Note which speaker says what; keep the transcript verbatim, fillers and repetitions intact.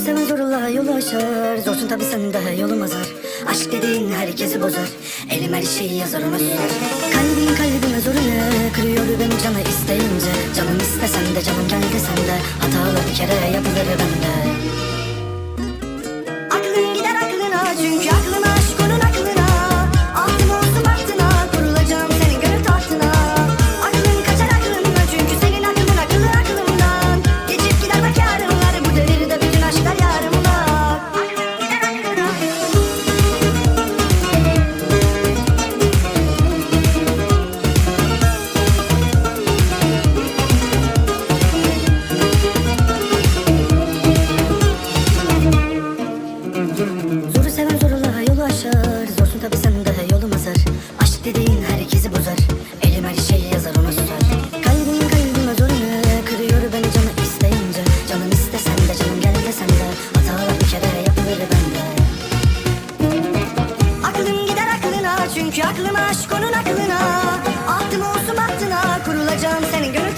Speaker 1: seven zorla yolu aşar. Zorsun tabi sen de yolum azar. Aşk dediğin herkesi bozar. Elim her şeyi yazar ona sürer. Kalbin kalbime zorunu kırıyor beni canı isteyince. Canım istesen de canım gel desen de hatalar bir kere yapılır bende. Aklın gider aklına çünkü aklım aşk onun aklına. Aklım olsun baktına kurulacağım senin gönül tahtına. Aklın kaçar aklına çünkü senin aklın akıllı aklımdan. Geçip gider bak yarınlar bu devirde bütün aşklar yarımlar. Aklın gider aklına. Zoru seven zorla yolu aşar. Zorsun tabi sen de yolum azar. Aşk dediğin herkesi bozar. Elim her şeyi yazar ona susar. Kalbim kalbime zorunu kırıyor beni canı isteyince. Canım istesen de canım gel desen de hatalar bir kere yapılır bende. Aklım gider aklına çünkü aklım aşk onun aklına. Ahtım olsun bahtına kurulacağım senin gönül